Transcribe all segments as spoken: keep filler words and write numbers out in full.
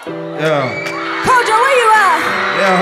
Yo. Kojo, where you at? Yo.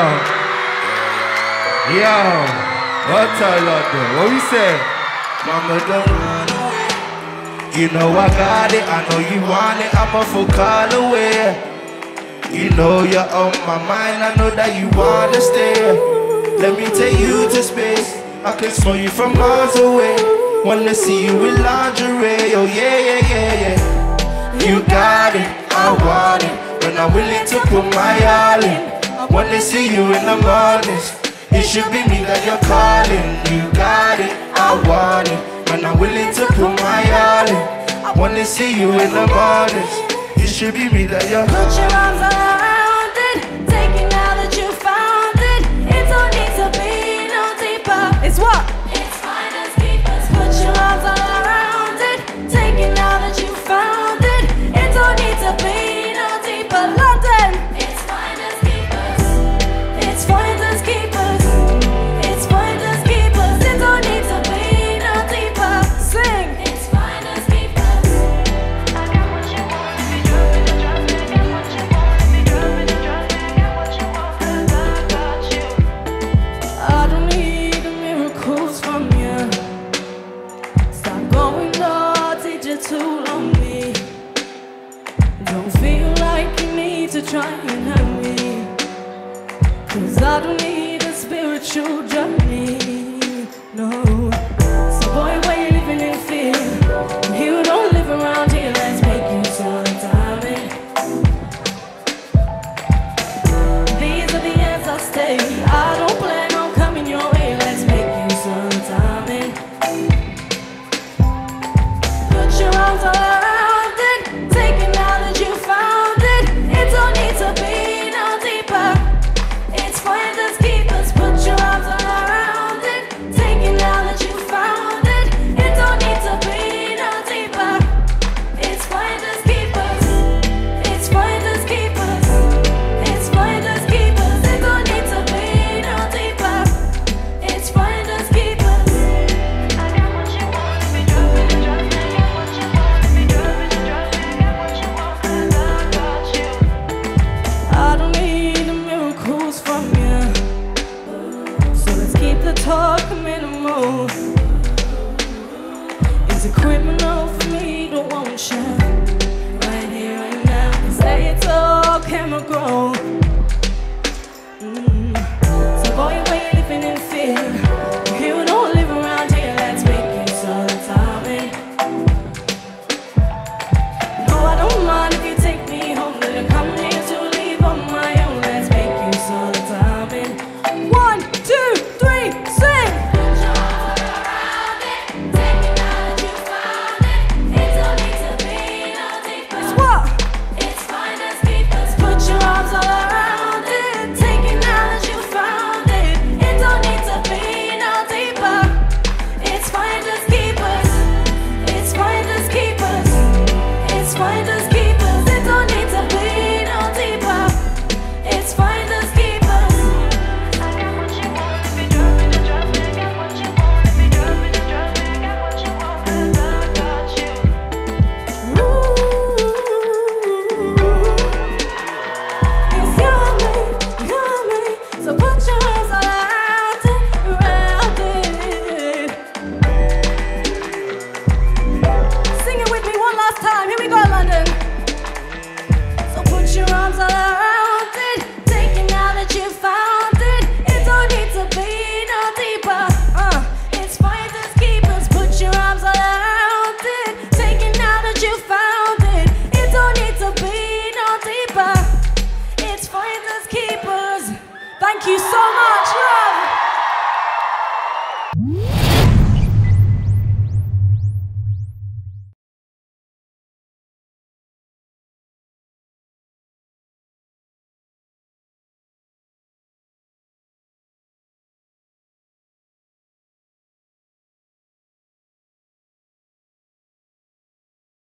Yo. What time, London? What we say? Mama, don't run away. You know I got it. I know you want it. I'm a full call away. You know you're on my mind. I know that you wanna stay. Let me take you to space. I can smell you from miles away. Wanna see you in lingerie. Oh yeah, yeah, yeah, yeah. You got it. I want it. When I'm willing to put my all in. I wanna see you in the mornings. It should be me that you're calling. You got it, I want it. When I'm willing to put my all in. I wanna see you in the mornings. It should be me that you're calling. Put your arms around it. Take it now that you found it. It don't need to be no deeper. It's what? It's finders keepers. Put your arms around it. Take it now that you found it. It don't need to be London. It's finders keepers. It's finders keepers. It's finders keepers. It don't need to be no deeper. Sing. It's finders keepers. I got what you want. If you drop it, drop it. I got what you want. If you drop it, drop it. I got what you want. 'Cause I got you. I don't need the miracles from you. Stop going naughty, just too lonely. Don't feel like you need to try and hurt me, 'cause I don't need a spiritual journey, no. So boy, why you living in fear? You don't live around here, let's make you some time. These are the ends I stay. I don't plan on coming your way, let's make you some time. Put your arms around it, take it now that you found it. It don't need to be no deeper. It's finders keepers. Put your arms around it. Take it now that you found it. It don't need to be no deeper. It's finders keepers. It's finders keepers. It's finders keepers. It don't need to be no deeper. It's finders keepers. I got what you want. If you drop it, drop it. I got what you want. If you drop it, drop it. I got what you want. 'Cause I got you. I don't need the miracles from you, so let's keep the talk minimal. Is it criminal for me to want you right here, right now? Say it's all chemical.